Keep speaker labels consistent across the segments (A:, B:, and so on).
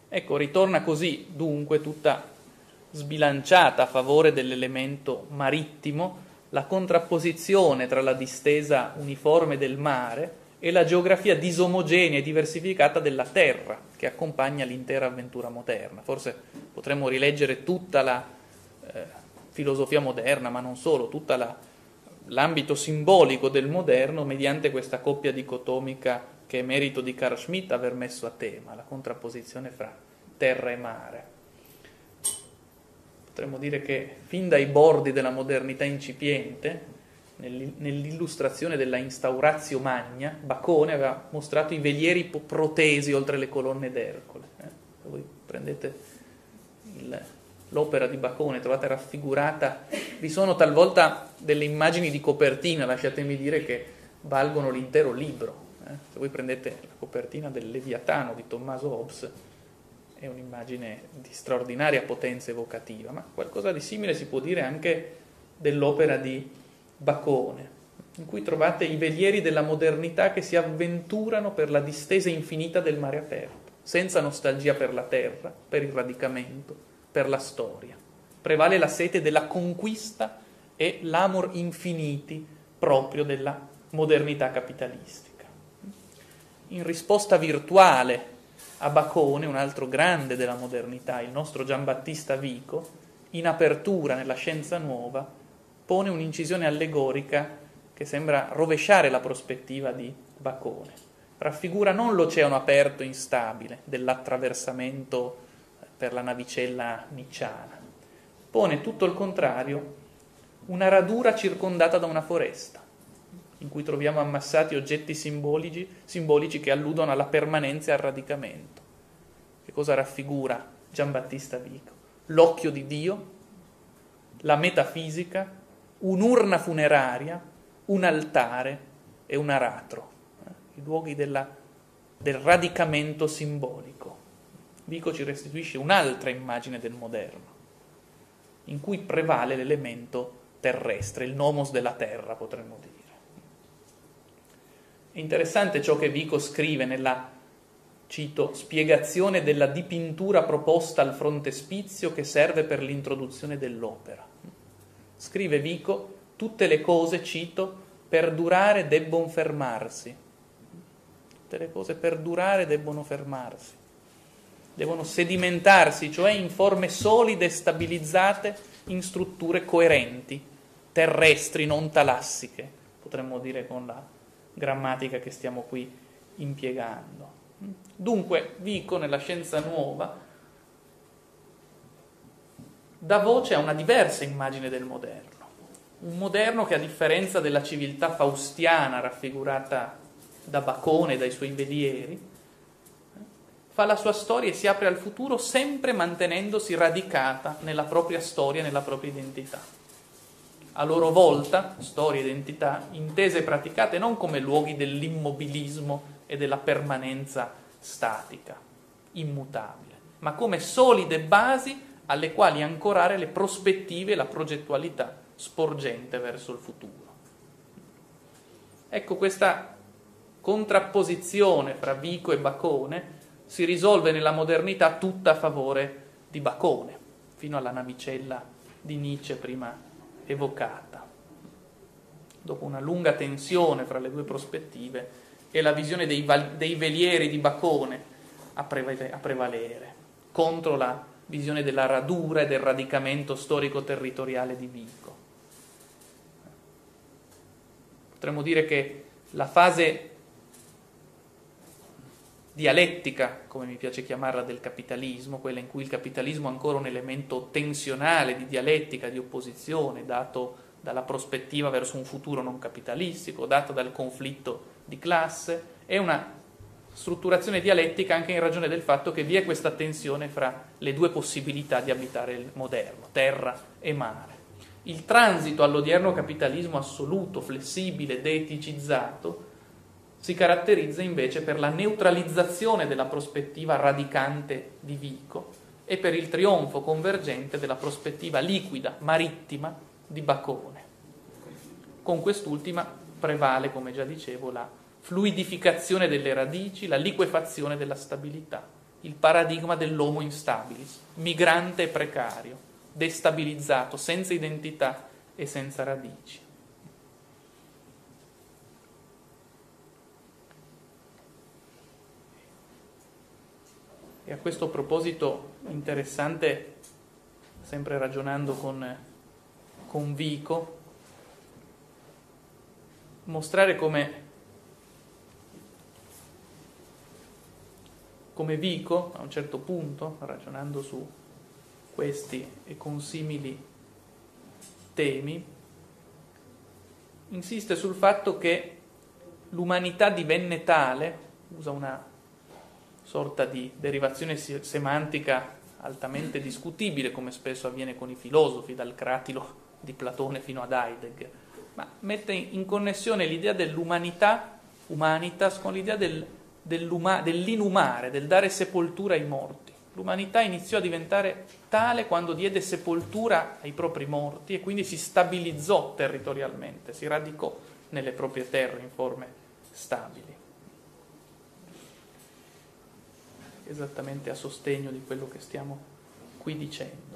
A: Ecco, ritorna così, dunque, tutta sbilanciata a favore dell'elemento marittimo, la contrapposizione tra la distesa uniforme del mare e la geografia disomogenea e diversificata della terra, che accompagna l'intera avventura moderna. Forse potremmo rileggere tutta la filosofia moderna, ma non solo, tutto l'ambito simbolico del moderno mediante questa coppia dicotomica che è merito di Carl Schmitt aver messo a tema, la contrapposizione fra terra e mare. Potremmo dire che fin dai bordi della modernità incipiente, nell'illustrazione della Instauratio Magna, Bacone aveva mostrato i velieri protesi oltre le colonne d'Ercole. Voi prendete l'opera di Bacone, trovate raffigurata, vi sono talvolta delle immagini di copertina, lasciatemi dire, che valgono l'intero libro. Se voi prendete la copertina del Leviatano di Tommaso Hobbes, è un'immagine di straordinaria potenza evocativa, ma qualcosa di simile si può dire anche dell'opera di Bacone, in cui trovate i velieri della modernità che si avventurano per la distesa infinita del mare aperto, senza nostalgia per la terra, per il radicamento, per la storia. Prevale la sete della conquista e l'amor infiniti proprio della modernità capitalistica. In risposta virtuale a Bacone, un altro grande della modernità, il nostro Giambattista Vico, in apertura nella Scienza Nuova, pone un'incisione allegorica che sembra rovesciare la prospettiva di Bacone. Raffigura non l'oceano aperto instabile dell'attraversamento per la navicella nicciana, pone tutto il contrario una radura circondata da una foresta, in cui troviamo ammassati oggetti simbolici che alludono alla permanenza e al radicamento. Che cosa raffigura Giambattista Vico? L'occhio di Dio, la metafisica, un'urna funeraria, un altare e un aratro, i luoghi del radicamento simbolico. Vico ci restituisce un'altra immagine del moderno, in cui prevale l'elemento terrestre, il nomos della terra, potremmo dire. È interessante ciò che Vico scrive nella, cito, spiegazione della dipintura proposta al frontespizio che serve per l'introduzione dell'opera. Scrive Vico: tutte le cose, cito, per durare debbon fermarsi. Tutte le cose per durare debbono fermarsi. Devono sedimentarsi, cioè in forme solide e stabilizzate in strutture coerenti, terrestri, non talassiche, potremmo dire con la grammatica che stiamo qui impiegando. Dunque, Vico, nella Scienza Nuova, dà voce a una diversa immagine del moderno. Un moderno che, a differenza della civiltà faustiana raffigurata da Bacone e dai suoi velieri, fa la sua storia e si apre al futuro sempre mantenendosi radicata nella propria storia e nella propria identità. A loro volta, storia e identità, intese e praticate non come luoghi dell'immobilismo e della permanenza statica, immutabile, ma come solide basi alle quali ancorare le prospettive e la progettualità sporgente verso il futuro. Ecco, questa contrapposizione fra Vico e Bacone si risolve nella modernità tutta a favore di Bacone, fino alla navicella di Nietzsche prima evocata. Dopo una lunga tensione fra le due prospettive, è la visione dei velieri di Bacone a prevalere, contro la visione della radura e del radicamento storico-territoriale di Vico. Potremmo dire che la fase dialettica, come mi piace chiamarla, del capitalismo, quella in cui il capitalismo è ancora un elemento tensionale di dialettica, di opposizione, dato dalla prospettiva verso un futuro non capitalistico, dato dal conflitto di classe, è una strutturazione dialettica anche in ragione del fatto che vi è questa tensione fra le due possibilità di abitare il moderno, terra e mare. Il transito all'odierno capitalismo assoluto, flessibile, deeticizzato, si caratterizza invece per la neutralizzazione della prospettiva radicante di Vico e per il trionfo convergente della prospettiva liquida, marittima di Bacone. Con quest'ultima prevale, come già dicevo, la fluidificazione delle radici, la liquefazione della stabilità, il paradigma dell'homo instabilis, migrante e precario, destabilizzato, senza identità e senza radici. E a questo proposito interessante, sempre ragionando con Vico, mostrare come Vico, a un certo punto, ragionando su questi e consimili temi, insiste sul fatto che l'umanità divenne tale, usa una sorta di derivazione semantica altamente discutibile, come spesso avviene con i filosofi, dal Cratilo di Platone fino ad Heidegger, ma mette in connessione l'idea dell'umanità, humanitas, con l'idea dell'inumare, del dare sepoltura ai morti. L'umanità iniziò a diventare tale quando diede sepoltura ai propri morti e quindi si stabilizzò territorialmente, si radicò nelle proprie terre in forme stabili. Esattamente a sostegno di quello che stiamo qui dicendo.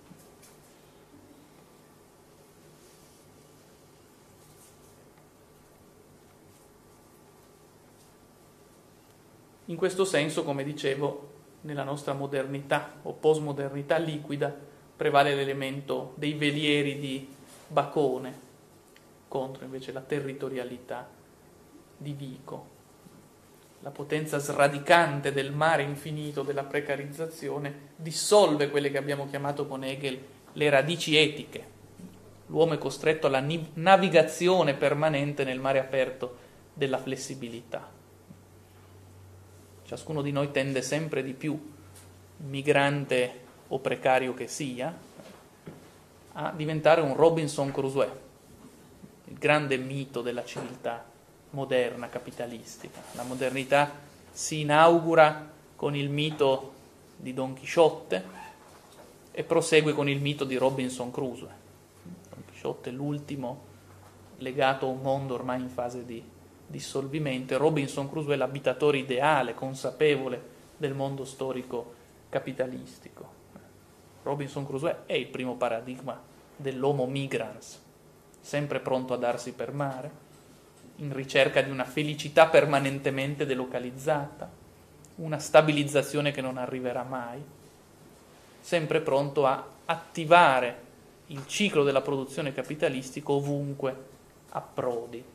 A: In questo senso, come dicevo, nella nostra modernità o postmodernità liquida prevale l'elemento dei velieri di Bacone contro invece la territorialità di Vico. La potenza sradicante del mare infinito della precarizzazione dissolve quelle che abbiamo chiamato con Hegel le radici etiche. L'uomo è costretto alla navigazione permanente nel mare aperto della flessibilità. Ciascuno di noi tende sempre di più, migrante o precario che sia, a diventare un Robinson Crusoe, il grande mito della civiltà moderna, capitalistica. La modernità si inaugura con il mito di Don Chisciotte e prosegue con il mito di Robinson Crusoe. Don Chisciotte è l'ultimo legato a un mondo ormai in fase di dissolvimento, e Robinson Crusoe è l'abitatore ideale, consapevole del mondo storico capitalistico. Robinson Crusoe è il primo paradigma dell'homo migrans, sempre pronto a darsi per mare, in ricerca di una felicità permanentemente delocalizzata, una stabilizzazione che non arriverà mai, sempre pronto a attivare il ciclo della produzione capitalistica ovunque approdi.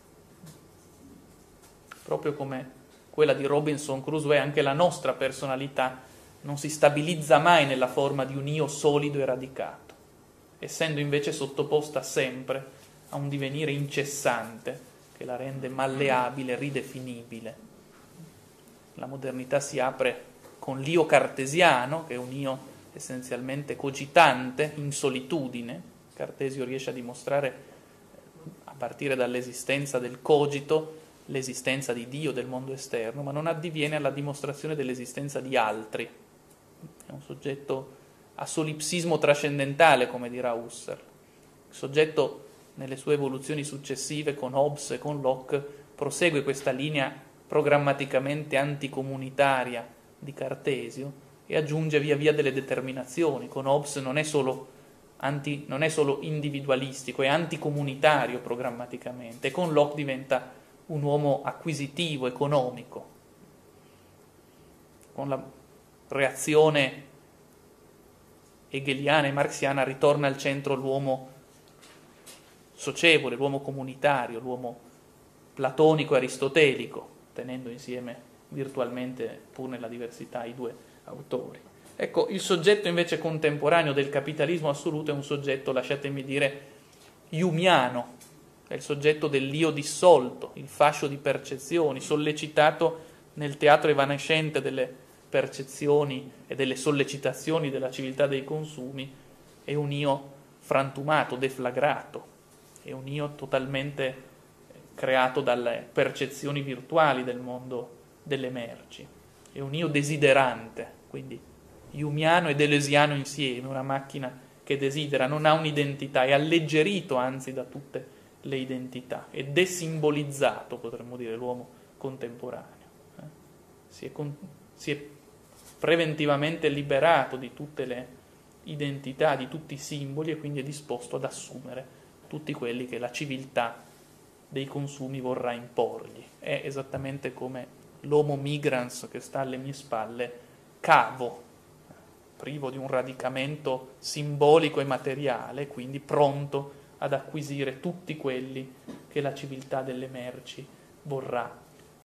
A: Proprio come quella di Robinson Crusoe, anche la nostra personalità non si stabilizza mai nella forma di un io solido e radicato, essendo invece sottoposta sempre a un divenire incessante che la rende malleabile, ridefinibile. La modernità si apre con l'io cartesiano, che è un io essenzialmente cogitante, in solitudine. Cartesio riesce a dimostrare, a partire dall'esistenza del cogito, l'esistenza di Dio, del mondo esterno, ma non addiviene alla dimostrazione dell'esistenza di altri. È un soggetto a solipsismo trascendentale, come dirà Husserl. Il soggetto, nelle sue evoluzioni successive, con Hobbes e con Locke, prosegue questa linea programmaticamente anticomunitaria di Cartesio e aggiunge via via delle determinazioni. Con Hobbes non è solo individualistico, è anticomunitario programmaticamente, e con Locke diventa un uomo acquisitivo, economico. Con la reazione hegeliana e marxiana ritorna al centro l'uomo socievole, l'uomo comunitario, l'uomo platonico e aristotelico, tenendo insieme virtualmente, pur nella diversità, i due autori. Ecco, il soggetto invece contemporaneo del capitalismo assoluto è un soggetto, lasciatemi dire, humiano, è il soggetto dell'io dissolto, il fascio di percezioni, sollecitato nel teatro evanescente delle percezioni e delle sollecitazioni della civiltà dei consumi, è un io frantumato, deflagrato, è un io totalmente creato dalle percezioni virtuali del mondo delle merci, è un io desiderante, quindi humiano e deleuziano insieme, una macchina che desidera, non ha un'identità, è alleggerito anzi da tutte le identità, è desimbolizzato, potremmo dire, l'uomo contemporaneo. Si è preventivamente liberato di tutte le identità, di tutti i simboli, e quindi è disposto ad assumere tutti quelli che la civiltà dei consumi vorrà imporgli. È esattamente come l'homo migrans che sta alle mie spalle, cavo, privo di un radicamento simbolico e materiale, quindi pronto ad acquisire tutti quelli che la civiltà delle merci vorrà